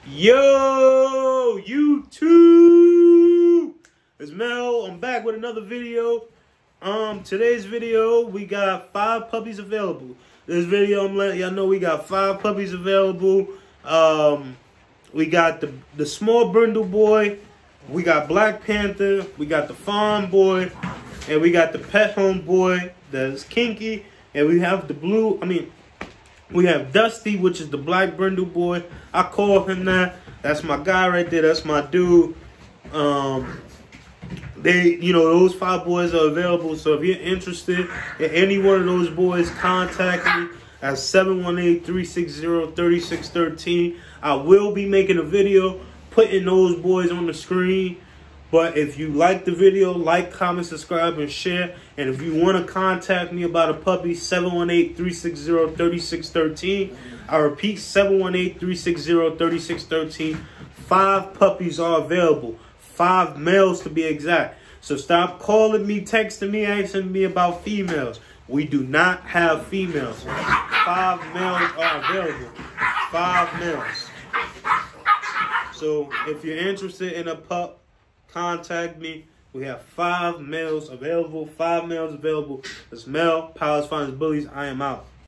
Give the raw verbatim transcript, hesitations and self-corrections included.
Yo, YouTube! It's Mel. I'm back with another video. Um, today's video, we got five puppies available. This video, I'm letting y'all know we got five puppies available. Um, we got the the small brindle boy, we got Black Panther, we got the farm boy, and we got the pet home boy that's kinky, and we have the blue. I mean. We have Dusty, which is the black brindle boy. I call him that. That's my guy right there. That's my dude. Um, they, you know, those five boys are available. So if you're interested in any one of those boys, contact me at seven one eight, three six zero, three six one three. I will be making a video putting those boys on the screen. But if you like the video, like, comment, subscribe, and share. And if you want to contact me about a puppy, seven one eight, three six zero, three six one three. I repeat, seven one eight, three six zero, three six one three. Five puppies are available. Five males to be exact. So stop calling me, texting me, asking me about females. We do not have females. Five males are available. Five males. So if you're interested in a pup, contact me. We have five males available. Five males available. It's Mel, Powers Finest Bullies. I am out.